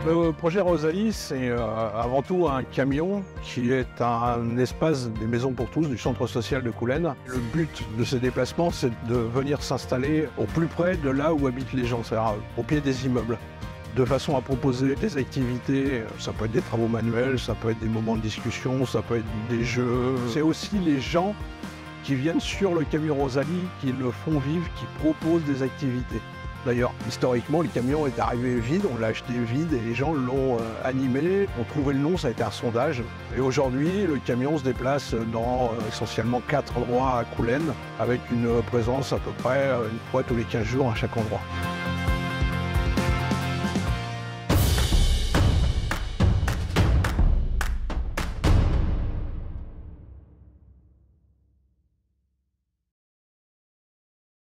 Le projet Rosalie, c'est avant tout un camion qui est un espace des maisons pour tous du centre social de Coulennes. Le but de ces déplacements, c'est de venir s'installer au plus près de là où habitent les gens, c'est-à-dire au pied des immeubles, de façon à proposer des activités. Ça peut être des travaux manuels, ça peut être des moments de discussion, ça peut être des jeux. C'est aussi les gens qui viennent sur le camion Rosalie, qui le font vivre, qui proposent des activités. D'ailleurs, historiquement, le camion est arrivé vide, on l'a acheté vide et les gens l'ont animé, ont trouvé le nom, ça a été un sondage. Et aujourd'hui, le camion se déplace dans essentiellement 4 endroits à Coulennes, avec une présence à peu près une fois tous les 15 jours à chaque endroit.